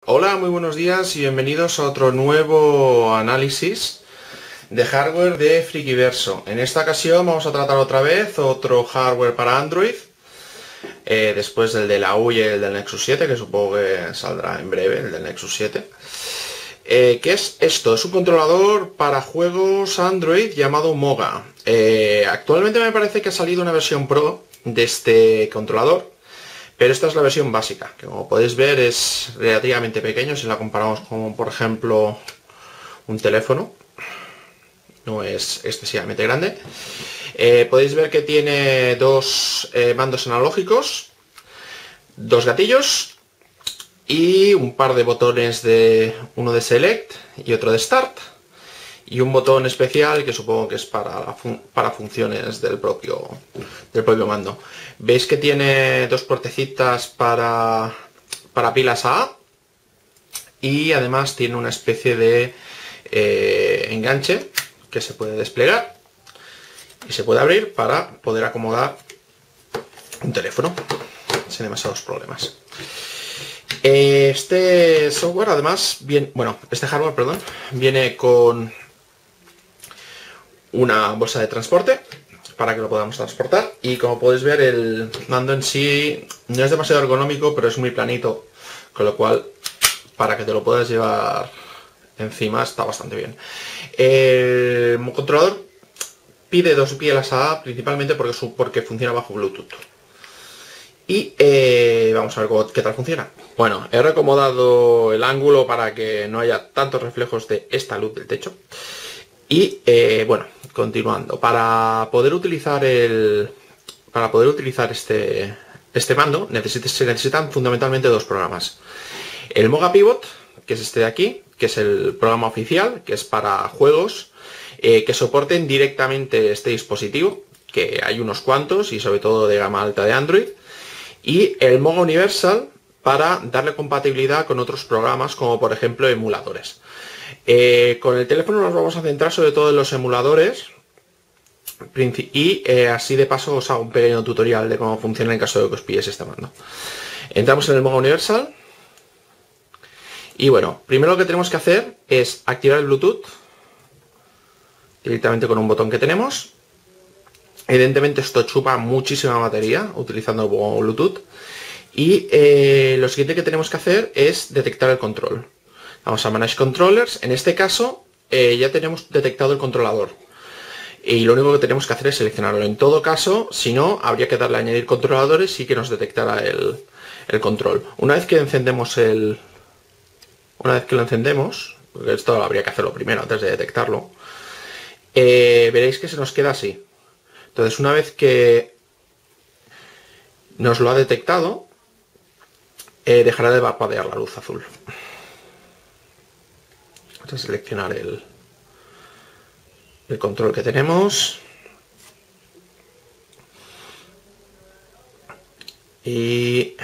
Hola, muy buenos días y bienvenidos a otro nuevo análisis de hardware de Frikiverso. En esta ocasión vamos a tratar otra vez otro hardware para Android, después del de la U y el del Nexus 7, que supongo que saldrá en breve, el del Nexus 7. ¿Qué es esto? Es un controlador para juegos Android llamado Moga. Actualmente me parece que ha salido una versión Pro de este controlador. Pero esta es la versión básica, que como podéis ver es relativamente pequeño si la comparamos con, por ejemplo, un teléfono. No es excesivamente grande. Podéis ver que tiene dos mandos analógicos, dos gatillos y un par de botones, uno de Select y otro de Start. Y un botón especial que supongo que es para funciones del propio mando. Veis que tiene dos puertecitas para pilas AA y además tiene una especie de enganche que se puede desplegar y se puede abrir para poder acomodar un teléfono sin demasiados problemas. Este software además este hardware, perdón, viene con una bolsa de transporte para que lo podamos transportar, y como podéis ver el mando en sí no es demasiado ergonómico, pero es muy planito, con lo cual para que te lo puedas llevar encima está bastante bien. El controlador pide dos pielas AA principalmente porque funciona bajo Bluetooth. Y vamos a ver qué tal funciona. Bueno, he reacomodado el ángulo para que no haya tantos reflejos de esta luz del techo. Y bueno, continuando, para poder utilizar este mando se necesitan fundamentalmente dos programas. El Moga Pivot, que es este de aquí, que es el programa oficial, que es para juegos que soporten directamente este dispositivo, que hay unos cuantos y sobre todo de gama alta de Android. Y el Moga Universal para darle compatibilidad con otros programas, como por ejemplo emuladores. Con el teléfono nos vamos a centrar sobre todo en los emuladores y así de paso os hago un pequeño tutorial de cómo funciona en caso de que os pilléis este mando. Entramos en el Moga Universal y bueno, primero lo que tenemos que hacer es activar el Bluetooth directamente con un botón que tenemos. Evidentemente esto chupa muchísima batería utilizando Bluetooth, y lo siguiente que tenemos que hacer es detectar el control. Vamos a Manage Controllers. En este caso ya tenemos detectado el controlador y lo único que tenemos que hacer es seleccionarlo. En todo caso, si no, habría que darle a añadir controladores y que nos detectara el control. Una vez que lo encendemos, porque esto habría que hacerlo primero antes de detectarlo, veréis que se nos queda así. Entonces, una vez que nos lo ha detectado, dejará de parpadear la luz azul. Vamos a seleccionar el control que tenemos y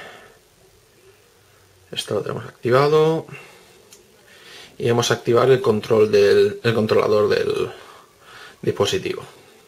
esto lo tenemos activado, y vamos a activar el controlador del dispositivo.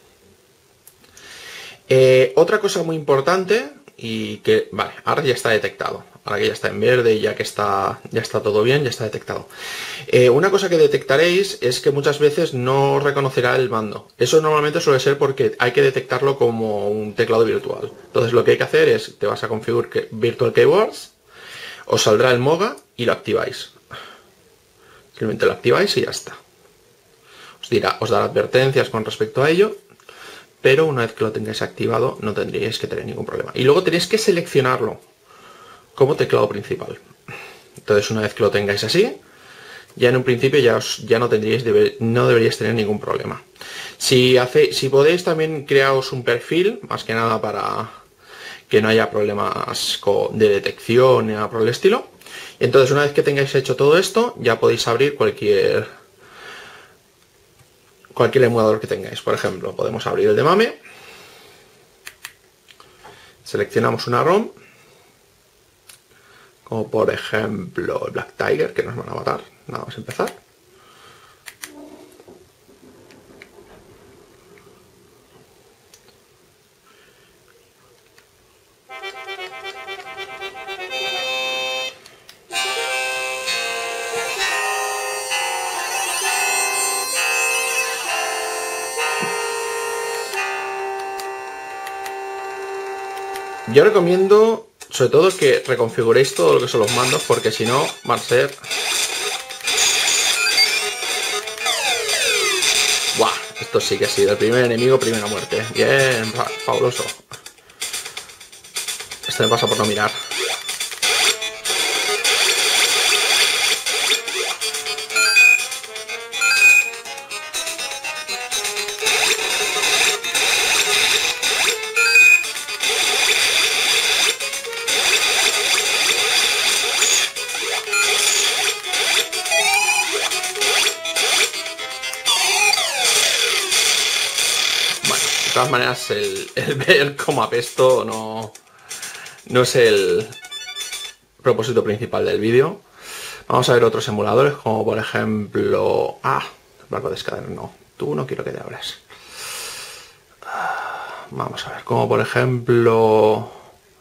Otra cosa muy importante, y que vale, ahora ya está detectado, ahora que ya está en verde y ya está todo bien, ya está detectado. Una cosa que detectaréis es que muchas veces no reconocerá el mando. Eso normalmente suele ser porque hay que detectarlo como un teclado virtual. Entonces lo que hay que hacer es, te vas a configurar Virtual Keyboards, os saldrá el Moga y lo activáis. Simplemente lo activáis y ya está. Os dará advertencias con respecto a ello, pero una vez que lo tengáis activado no tendríais que tener ningún problema. Y luego tenéis que seleccionarlo como teclado principal. Entonces, una vez que lo tengáis así, ya en un principio ya no deberíais tener ningún problema. Si podéis, también creaos un perfil, más que nada para que no haya problemas de detección ni nada por el estilo. Entonces, una vez que tengáis hecho todo esto, ya podéis abrir cualquier emulador que tengáis. Por ejemplo, podemos abrir el de MAME, seleccionamos una ROM, como por ejemplo el Black Tiger, que nos van a matar. Nada más empezar. Yo recomiendo, sobre todo, que reconfiguréis todo lo que son los mandos, porque si no, va a ser... ¡Buah! Esto sí que ha sido el primer enemigo, primera muerte. Bien, fabuloso. Esto me pasa por no mirar. De todas maneras, el ver cómo apesto no es el propósito principal del vídeo. Vamos a ver otros emuladores, como por ejemplo... barco de escáner, no. Tú no quiero que te abras. Vamos a ver, como por ejemplo...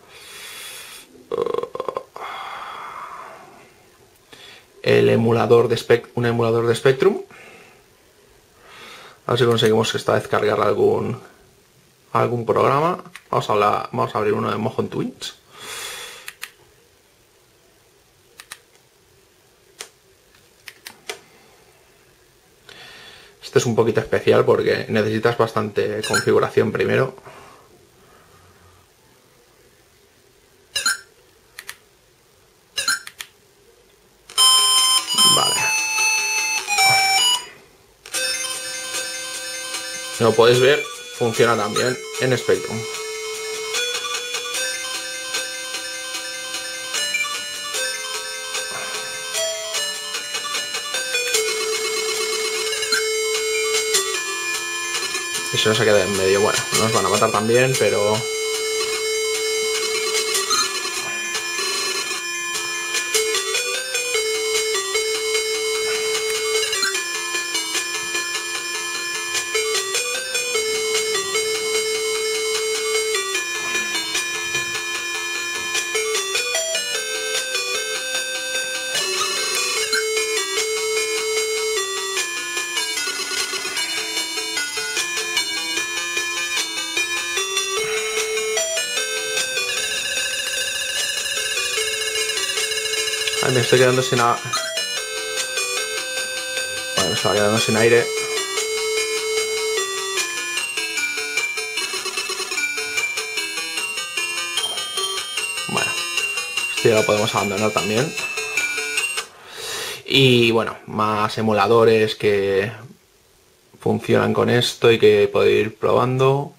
el emulador de un emulador de Spectrum. A ver si conseguimos esta vez cargar algún programa. Vamos a abrir uno de Mojon Twins. Este es un poquito especial porque necesitas bastante configuración primero. Vale. Como podéis ver, funciona también en Spectrum. Eso se queda en medio. Bueno, nos van a matar también, pero... Ay, me estoy quedando sin... Bueno, me estaba quedando sin aire. Bueno, esto ya lo podemos abandonar también. Y bueno, más emuladores que funcionan con esto y que podéis ir probando.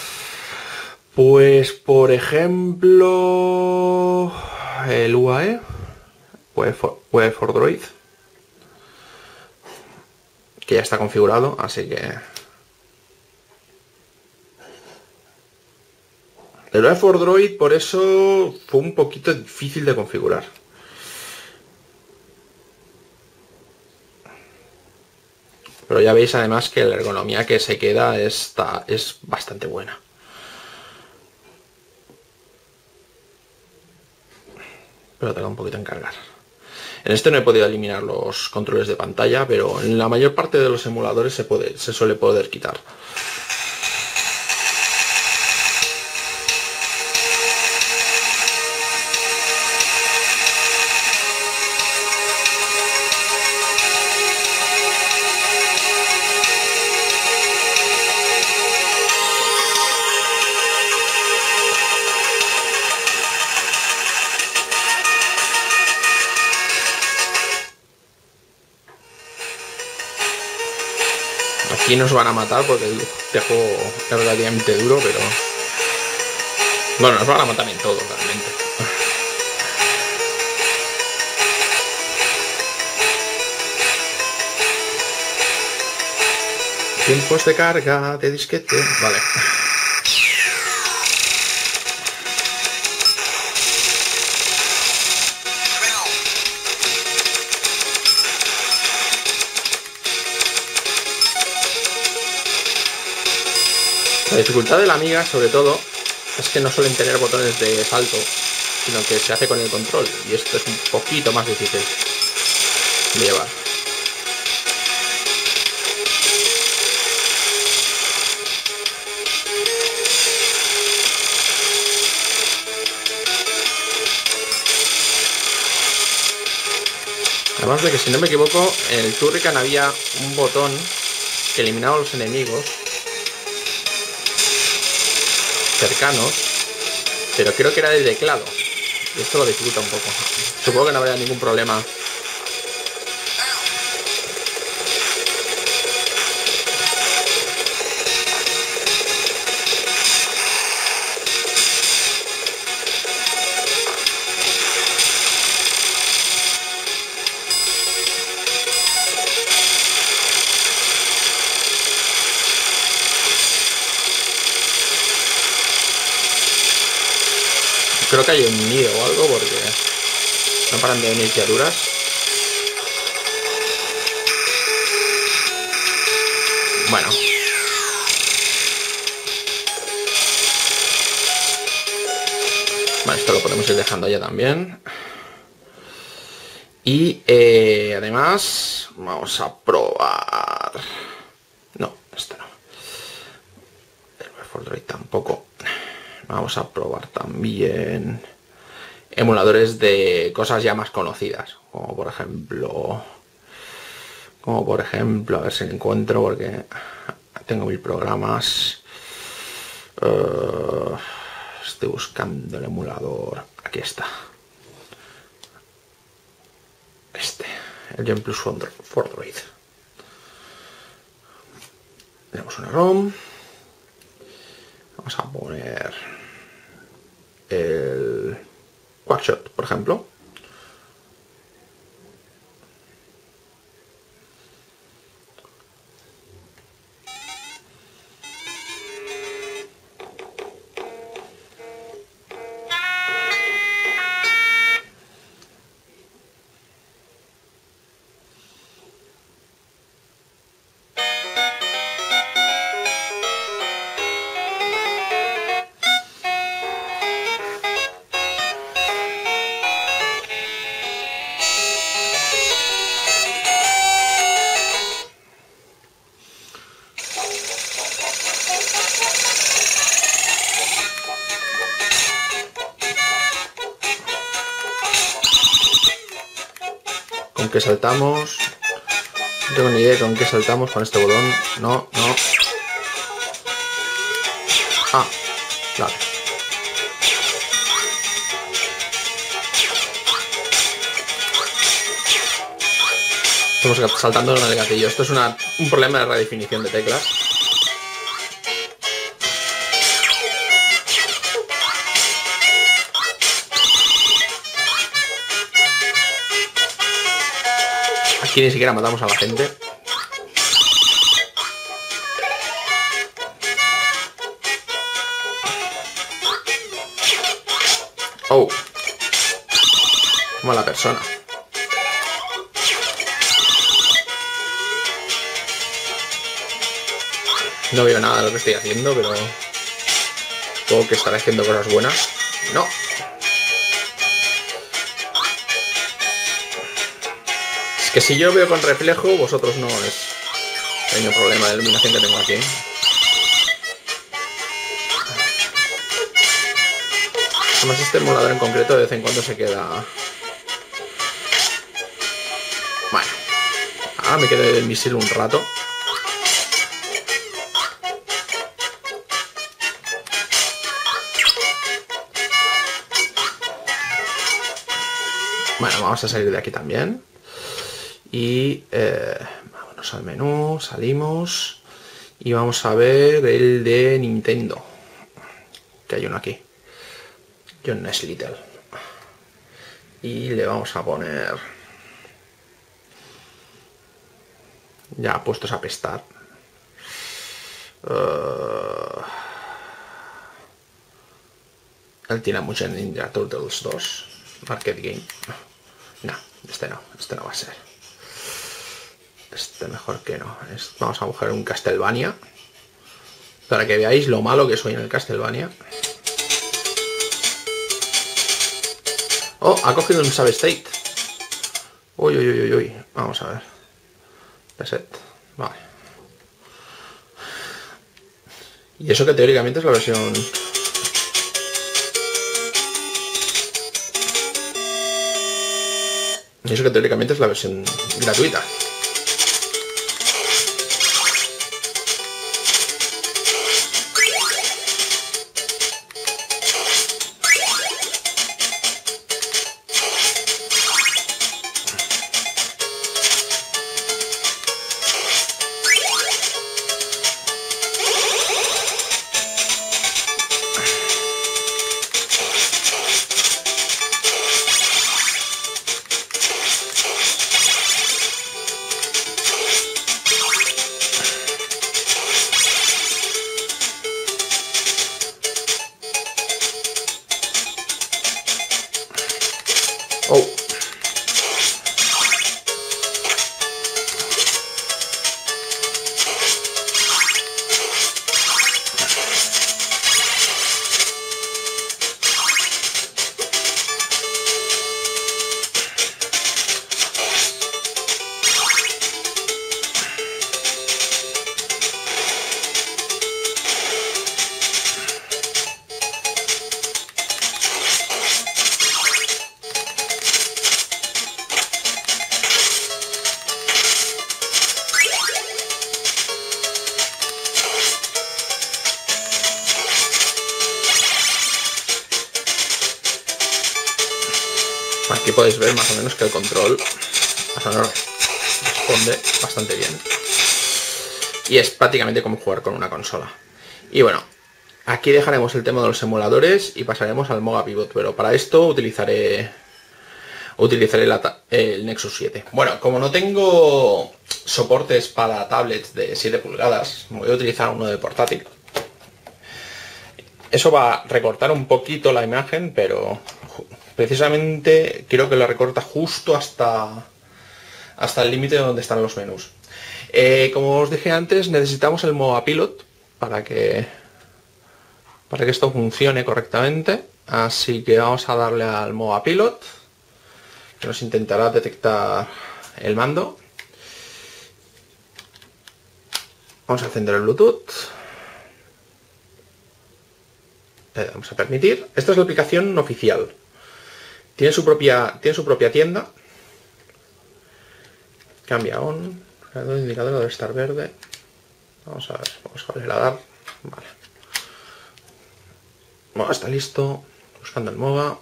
Pues por ejemplo, el UAE, Web for Droid, que ya está configurado, así que el UAE for Droid por eso fue un poquito difícil de configurar. Pero ya veis además que la ergonomía que se queda es bastante buena. Pero tarda un poquito en cargar. En este no he podido eliminar los controles de pantalla, pero en la mayor parte de los emuladores se suele poder quitar. Aquí nos van a matar porque este juego es relativamente duro, pero... Bueno, nos van a matar en todo, realmente. Tiempos de carga de disquete. Vale. La dificultad de la Amiga, sobre todo, es que no suelen tener botones de salto, sino que se hace con el control, y esto es un poquito más difícil de llevar. Además de que, si no me equivoco, en el Turrican había un botón que eliminaba a los enemigos cercanos, pero creo que era del teclado. Y esto lo dificulta un poco. Supongo que no habría ningún problema. Creo que hay un nido o algo porque no paran de venir criaturas. Bueno. Vale, esto lo podemos ir dejando ya también. Y además vamos a probar... No, este no. El Fordroid tampoco. Vamos a probar también emuladores de cosas ya más conocidas, como por ejemplo, a ver si lo encuentro porque tengo 1000 programas. Estoy buscando el emulador. Aquí está. El Gen Plus Fordroid. Tenemos una ROM. Vamos a poner el Quackshot, por ejemplo. ¿Con qué saltamos? No tengo ni idea con qué saltamos con este botón. No. Ah, vale. Estamos saltando en el gatillo. Esto es un problema de redefinición de teclas. Aquí ni siquiera matamos a la gente. Oh. Mala persona. No veo nada de lo que estoy haciendo, pero supongo que estaré haciendo cosas buenas. No. Es que si yo veo con reflejo, vosotros no. Es el pequeño problema de iluminación que tengo aquí. Además, este emulador en concreto de vez en cuando se queda... Bueno. Ahora me quedo el misil un rato. Bueno, vamos a salir de aquí también. Y vámonos al menú, salimos. Y vamos a ver el de Nintendo. Que hay uno aquí. John S. Little. Y le vamos a poner... Ya puestos a pestar. Él tiene mucho en Ninja Turtles 2. Arcade Game. No, este no va a ser. Este mejor que no. Vamos a coger un Castlevania. Para que veáis lo malo que soy en el Castlevania. Oh, ha cogido un Save State. Uy. Vamos a ver. Reset. Vale. Y eso que teóricamente es la versión... Y eso que teóricamente es la versión gratuita. Oh. Aquí podéis ver más o menos que el control responde bastante bien. Y es prácticamente como jugar con una consola. Y bueno, aquí dejaremos el tema de los emuladores y pasaremos al Moga Pivot. Pero para esto utilizaré el Nexus 7. Bueno, como no tengo soportes para tablets de 7 pulgadas, voy a utilizar uno de portátil. Eso va a recortar un poquito la imagen, pero precisamente creo que la recorta justo hasta el límite donde están los menús. Como os dije antes, necesitamos el Moga Pilot para que esto funcione correctamente. Así que vamos a darle al Moga Pilot, que nos intentará detectar el mando. Vamos a encender el Bluetooth. Le damos a permitir. Esta es la aplicación oficial. Tiene su propia tienda. Cambia on. El indicador debe estar verde. Vamos a ver. Vamos a volver a dar. Vale. Bueno, está listo. Buscando el Moga.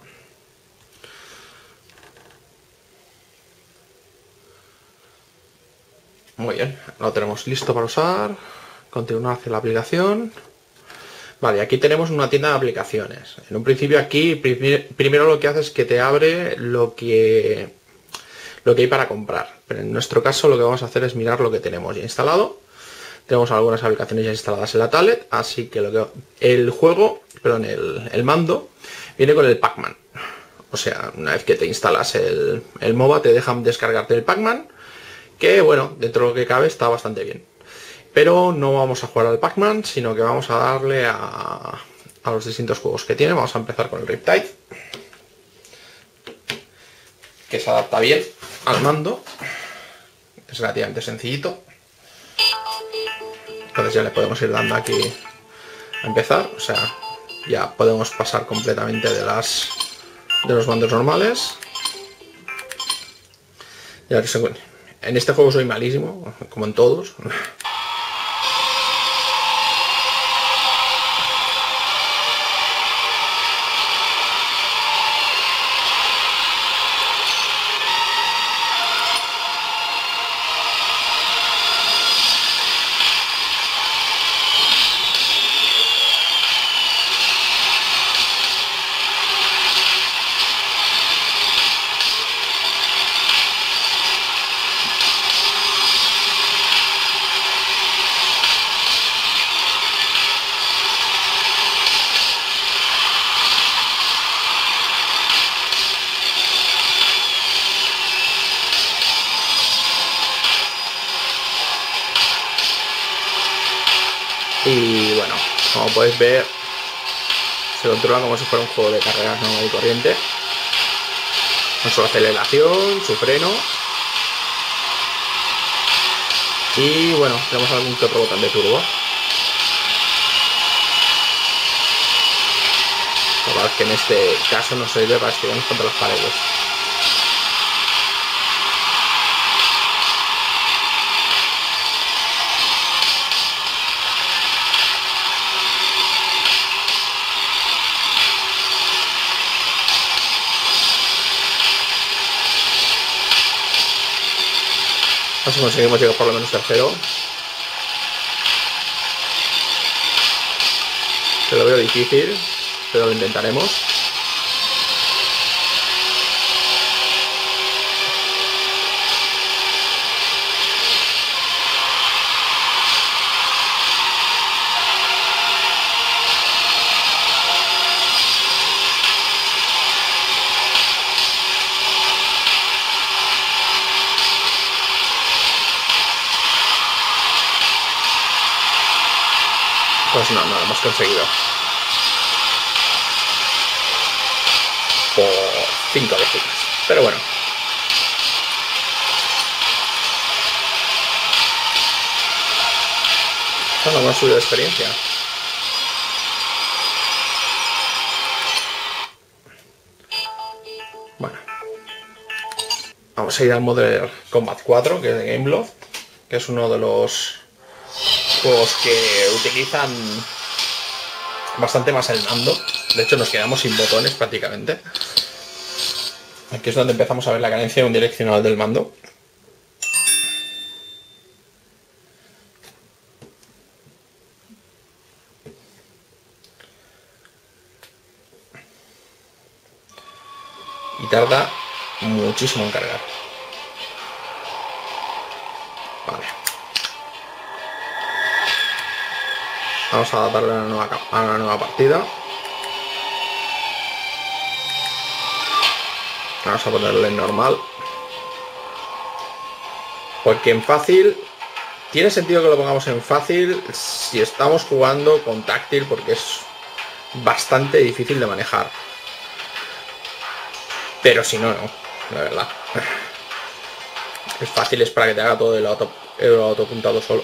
Muy bien. Lo tenemos listo para usar. Continuar hacia la aplicación. Vale, aquí tenemos una tienda de aplicaciones. En un principio aquí, primero lo que hace es que te abre lo que hay para comprar. Pero en nuestro caso lo que vamos a hacer es mirar lo que tenemos ya instalado. Tenemos algunas aplicaciones ya instaladas en la tablet, así que el mando viene con el Pac-Man. O sea, una vez que te instalas el MOBA te dejan descargarte el Pac-Man, que bueno, dentro de lo que cabe está bastante bien. Pero no vamos a jugar al Pac-Man, sino que vamos a darle a los distintos juegos que tiene. Vamos a empezar con el Riptide, que se adapta bien al mando. Es relativamente sencillito. Entonces ya le podemos ir dando aquí a empezar. O sea, ya podemos pasar completamente de los mandos normales. Ya que en este juego soy malísimo, como en todos. Y bueno, como podéis ver, se controla como si fuera un juego de carreras normal y corriente, con su aceleración, su freno. Y bueno, tenemos algún que otro botón de turbo. La verdad es que en este caso nos sirve para estirarnos contra las paredes. ver si conseguimos llegar por lo menos tercero. Que lo veo difícil, pero lo intentaremos. Pues no lo hemos conseguido. Por 5 décimas. Pero bueno. Es una buena subida de experiencia. Bueno. Vamos a ir al Modern Combat 4, que es de Gameloft, que es uno de los juegos que utilizan bastante más el mando. De hecho nos quedamos sin botones prácticamente. Aquí es donde empezamos a ver la carencia unidireccional del mando. Y tarda muchísimo en cargar. Vale. Vamos a darle a una nueva partida. Vamos a ponerle en normal. Porque en fácil... Tiene sentido que lo pongamos en fácil si estamos jugando con táctil, porque es bastante difícil de manejar. Pero si no, no. La verdad. Es fácil, es para que te haga todo el autopuntado solo.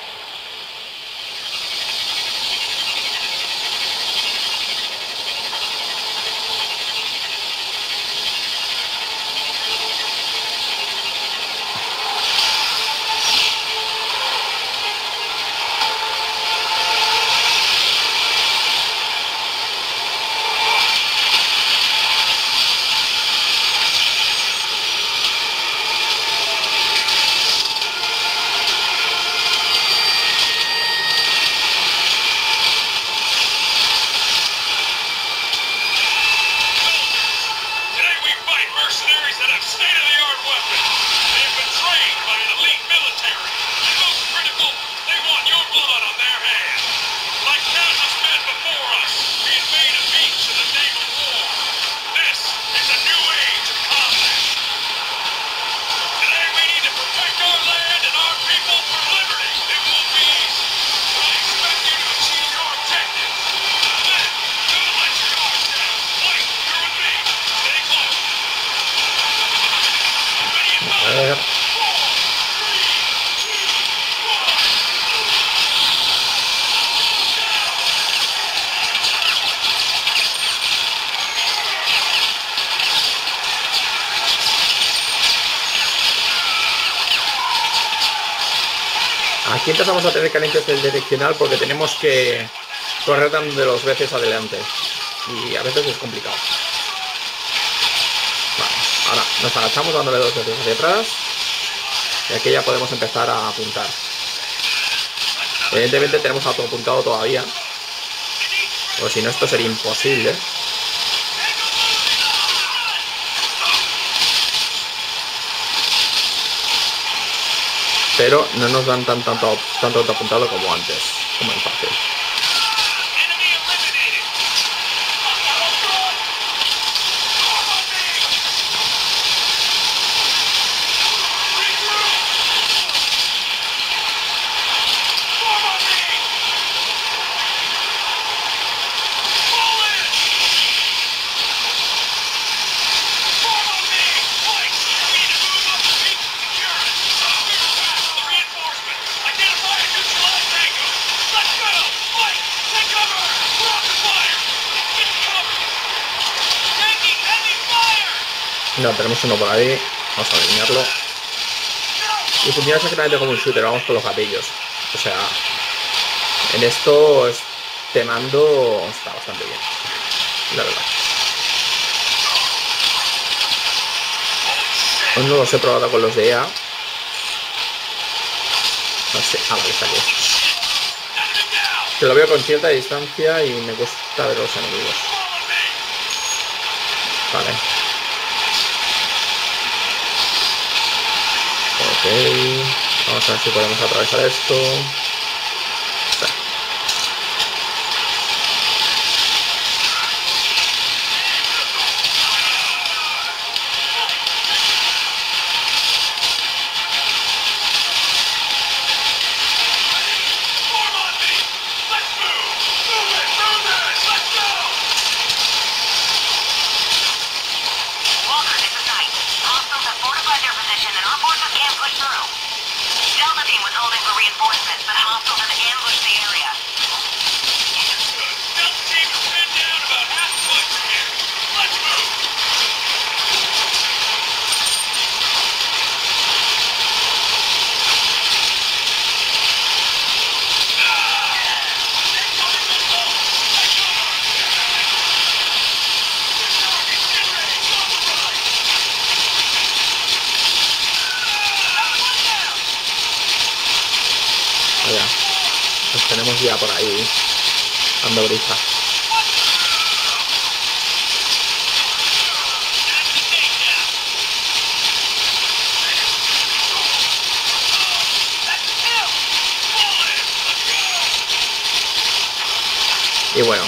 Aquí empezamos a tener carencias del direccional porque tenemos que correr dando dos veces adelante y a veces es complicado. Vale, ahora nos agachamos dándole dos veces hacia atrás y aquí ya podemos empezar a apuntar. Evidentemente tenemos autoapuntado todavía, o si no esto sería imposible. Pero no nos dan tanto autoapuntado como antes, como en fácil. No, tenemos uno por ahí. Vamos a alinearlo. Y funciona exactamente como un shooter, vamos con los gatillos. O sea, en esto este mando está bastante bien, la verdad. Aún no los he probado con los de EA, No sé. Ah, vale, está aquí. Que lo veo con cierta distancia y me cuesta ver los enemigos. Vale. Ok. Vamos a ver si podemos atravesar esto. Vaya, los tenemos ya por ahí dando brisa. Y bueno,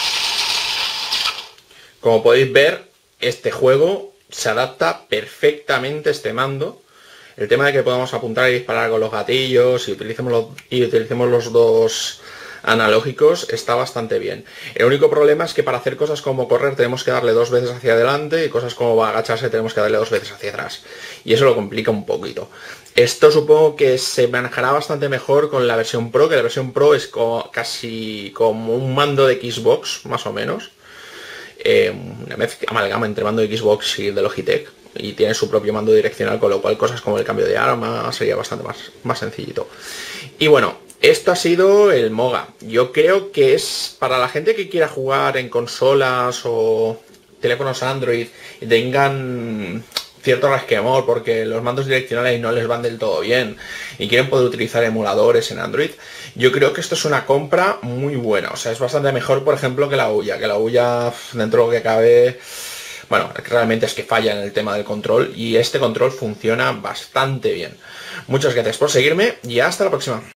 como podéis ver, este juego se adapta perfectamente a este mando. El tema de que podamos apuntar y disparar con los gatillos y utilicemos los dos analógicos está bastante bien. El único problema es que para hacer cosas como correr tenemos que darle 2 veces hacia adelante y cosas como agacharse tenemos que darle 2 veces hacia atrás. Y eso lo complica un poquito. Esto supongo que se manejará bastante mejor con la versión Pro, que la versión Pro es casi como un mando de Xbox, más o menos. Una amalgama entre mando de Xbox y de Logitech. Y tiene su propio mando direccional, con lo cual cosas como el cambio de arma sería bastante más sencillito. Y bueno, esto ha sido el Moga. Yo creo que es para la gente que quiera jugar en consolas o teléfonos Android y tengan cierto resquemor porque los mandos direccionales no les van del todo bien y quieren poder utilizar emuladores en Android, yo creo que esto es una compra muy buena. O sea, es bastante mejor, por ejemplo, que la Ouya, dentro de lo que cabe, bueno, realmente es que falla en el tema del control y este control funciona bastante bien. Muchas gracias por seguirme y hasta la próxima.